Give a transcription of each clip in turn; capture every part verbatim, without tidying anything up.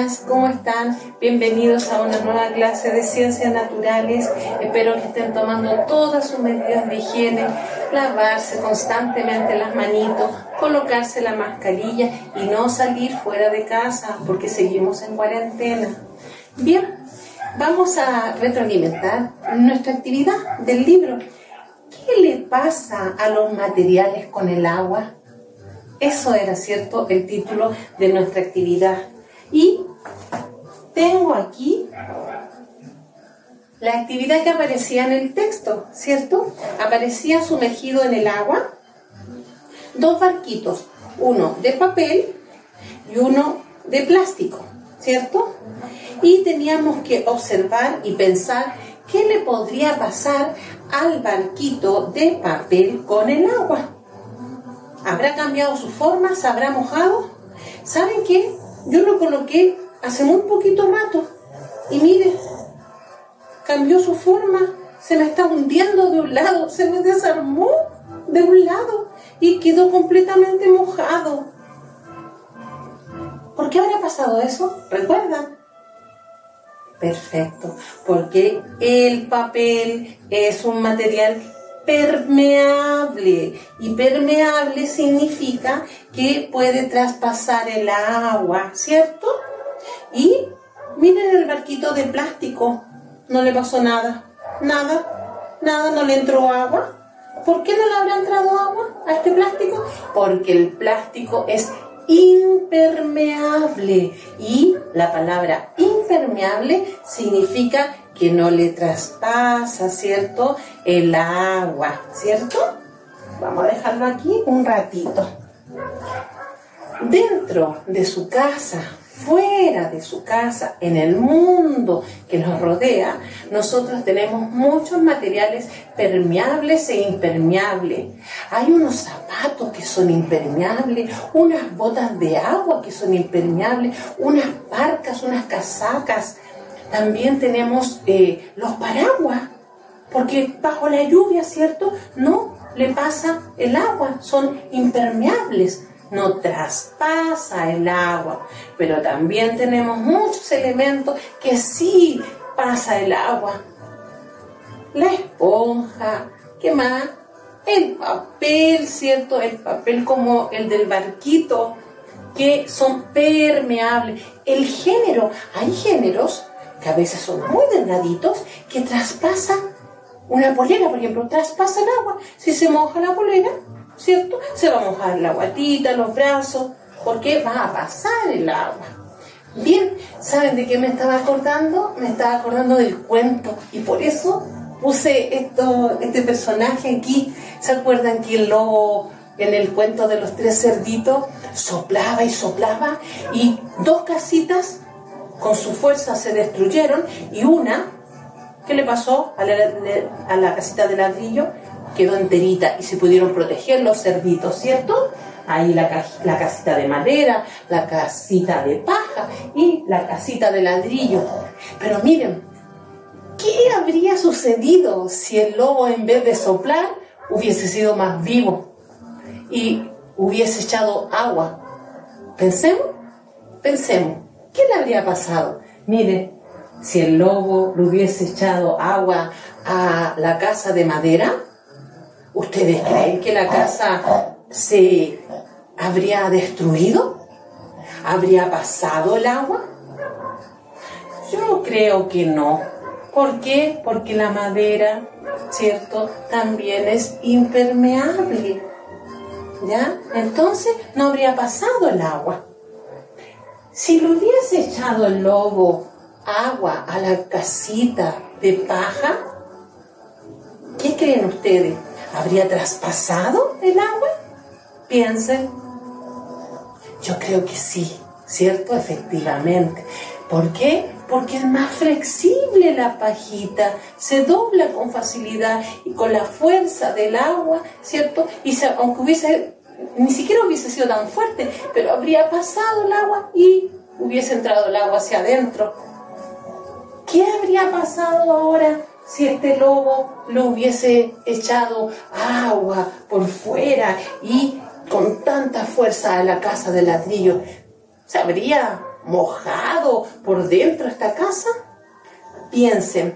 niñas, ¿cómo están? Bienvenidos a una nueva clase de ciencias naturales. Espero que estén tomando todas sus medidas de higiene, lavarse constantemente las manitos, colocarse la mascarilla y no salir fuera de casa porque seguimos en cuarentena. Bien, vamos a retroalimentar nuestra actividad del libro. ¿Qué le pasa a los materiales con el agua? Eso era, ¿cierto?, el título de nuestra actividad. Y tengo aquí la actividad que aparecía en el texto, ¿cierto? Aparecía sumergido en el agua dos barquitos, uno de papel y uno de plástico, ¿cierto? Y teníamos que observar y pensar qué le podría pasar al barquito de papel con el agua. ¿Habrá cambiado su forma? ¿Se habrá mojado? ¿Saben qué? Yo lo coloqué hace muy poquito rato y mire, cambió su forma, se me está hundiendo de un lado, se me desarmó de un lado y quedó completamente mojado. ¿Por qué habrá pasado eso? ¿Recuerdan? Perfecto, porque el papel es un material permeable, y permeable significa que puede traspasar el agua, ¿cierto? Y miren el barquito de plástico, no le pasó nada, nada, nada, no le entró agua. ¿Por qué no le habrá entrado agua a este plástico? Porque el plástico es impermeable, y la palabra impermeable significa que no le traspasa, ¿cierto?, el agua, ¿cierto? Vamos a dejarlo aquí un ratito. Dentro de su casa, fuera de su casa, en el mundo que nos rodea, nosotros tenemos muchos materiales permeables e impermeables. Hay unos zapatos que son impermeables, unas botas de agua que son impermeables, unas parcas, unas casacas. También tenemos eh, los paraguas, porque bajo la lluvia, ¿cierto?, no le pasa el agua, son impermeables, no traspasa el agua. Pero también tenemos muchos elementos que sí pasa el agua. La esponja, ¿qué más? El papel, ¿cierto?, el papel como el del barquito, que son permeables. El género, hay géneros que a veces son muy delgaditos, que traspasan una polera, por ejemplo, traspasa el agua. Si se moja la polera, ¿cierto?, se va a mojar la guatita, los brazos, porque va a pasar el agua. Bien, ¿saben de qué me estaba acordando? Me estaba acordando del cuento, y por eso puse esto, este personaje aquí. ¿Se acuerdan que el lobo en el cuento de los tres cerditos soplaba y soplaba, y dos casitas con su fuerza se destruyeron, y una, ¿qué le pasó a la, a la casita de ladrillo? Quedó enterita y se pudieron proteger los cerditos, ¿cierto? Ahí la, la casita de madera, la casita de paja y la casita de ladrillo. Pero miren, ¿qué habría sucedido si el lobo, en vez de soplar, hubiese sido más vivo y hubiese echado agua? Pensemos, pensemos. ¿Qué le habría pasado? Miren, si el lobo le hubiese echado agua a la casa de madera, ¿ustedes creen que la casa se habría destruido? ¿Habría pasado el agua? Yo creo que no. ¿Por qué? Porque la madera, ¿cierto?, también es impermeable, ¿ya? Entonces no habría pasado el agua. Si le hubiese echado el lobo agua a la casita de paja, ¿qué creen ustedes? ¿Habría traspasado el agua? Piensen. Yo creo que sí, ¿cierto? Efectivamente. ¿Por qué? Porque es más flexible la pajita, se dobla con facilidad y con la fuerza del agua, ¿cierto? Y se, aunque hubiese, ni siquiera hubiese sido tan fuerte, pero habría pasado el agua y hubiese entrado el agua hacia adentro. ¿Qué habría pasado ahora si este lobo le hubiese echado agua por fuera y con tanta fuerza a la casa de ladrillo? ¿Se habría mojado por dentro esta casa? Piensen.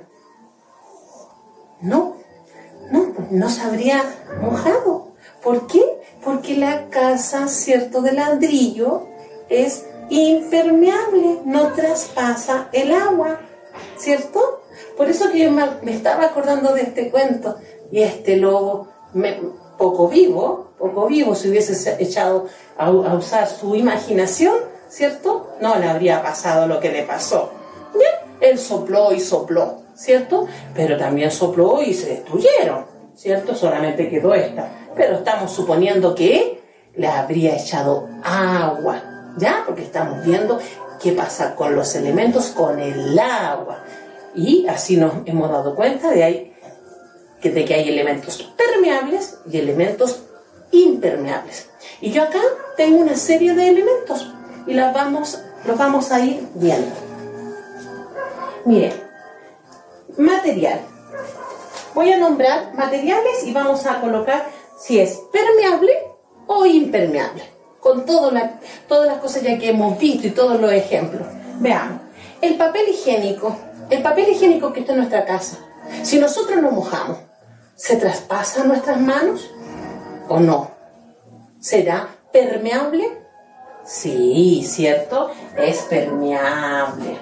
No, no, no se habría mojado. ¿Por qué? Porque la casa, cierto, de ladrillo es impermeable, no traspasa el agua, ¿cierto? Por eso que yo me estaba acordando de este cuento. Y este lobo, me, poco vivo, poco vivo, si hubiese echado a, a usar su imaginación, ¿cierto? No le habría pasado lo que le pasó. Bien, él sopló y sopló, ¿cierto? Pero también sopló y se destruyeron, ¿cierto? Solamente quedó esta. Pero estamos suponiendo que le habría echado agua, ¿ya? Porque estamos viendo qué pasa con los elementos, con el agua. Y así nos hemos dado cuenta de, ahí, de que hay elementos permeables y elementos impermeables. Y yo acá tengo una serie de elementos y las vamos, los vamos a ir viendo. Miren, material. Voy a nombrar materiales y vamos a colocar si es permeable o impermeable. Con todo la, todas las cosas ya que hemos visto y todos los ejemplos. Veamos. El papel higiénico. El papel higiénico que está en nuestra casa. Si nosotros nos mojamos, ¿se traspasa a nuestras manos o no? ¿Será permeable? Sí, ¿cierto? Es permeable.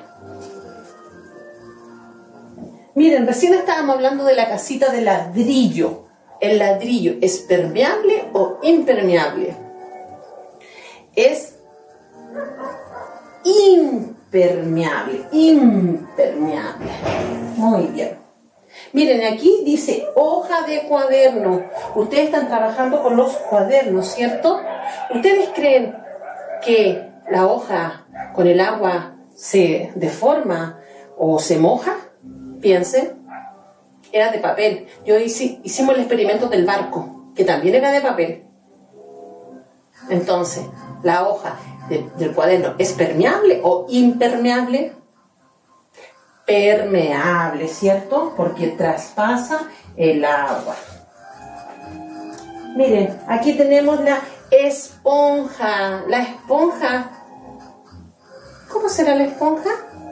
Miren, recién estábamos hablando de la casita de ladrillo. ¿El ladrillo es permeable o impermeable? Es impermeable, impermeable. Muy bien. Miren, aquí dice hoja de cuaderno. Ustedes están trabajando con los cuadernos, ¿cierto? ¿Ustedes creen que la hoja con el agua se deforma o se moja? Piensen. Era de papel. Yo hice, hicimos el experimento del barco, que también era de papel. Entonces, la hoja de, del cuaderno, ¿es permeable o impermeable? Permeable, ¿cierto? Porque traspasa el agua. Miren, aquí tenemos la esponja. La esponja. ¿Cómo será la esponja?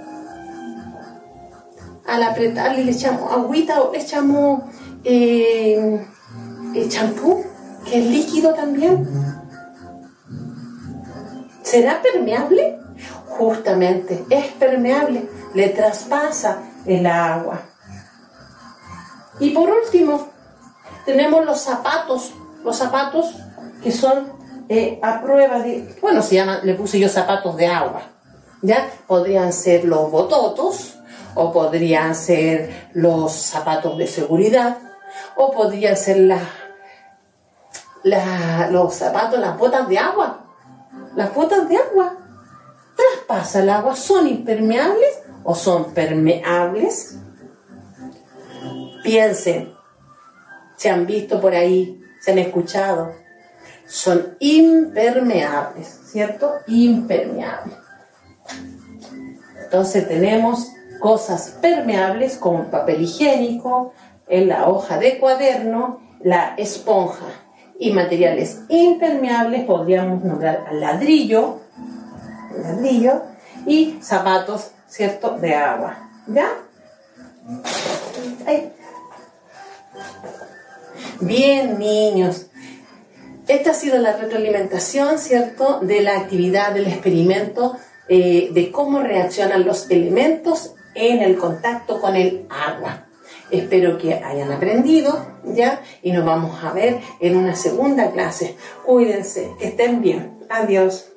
Al apretarle le echamos agüita o le echamos eh, el champú, que es líquido también. ¿Será permeable? Justamente, es permeable, le traspasa el agua. Y por último, tenemos los zapatos, los zapatos que son eh, a prueba de, bueno, se llama, le puse yo zapatos de agua, ¿ya? Podrían ser los bototos, o podrían ser los zapatos de seguridad, o podrían ser la, la, los zapatos, las botas de agua. Las botas de agua. ¿Traspasa el agua? ¿Son impermeables o son permeables? Piensen. Se han visto por ahí, se han escuchado. Son impermeables, ¿cierto? Impermeables. Entonces tenemos cosas permeables como el papel higiénico, la hoja de cuaderno, la esponja. Y materiales impermeables podríamos nombrar al ladrillo, ladrillo y zapatos, ¿cierto?, de agua. ¿Ya? Ahí. Bien, niños. Esta ha sido la retroalimentación, ¿cierto?, de la actividad del experimento eh, de cómo reaccionan los elementos en el contacto con el agua. Espero que hayan aprendido, ¿ya? Y nos vamos a ver en una segunda clase. Cuídense, que estén bien. Adiós.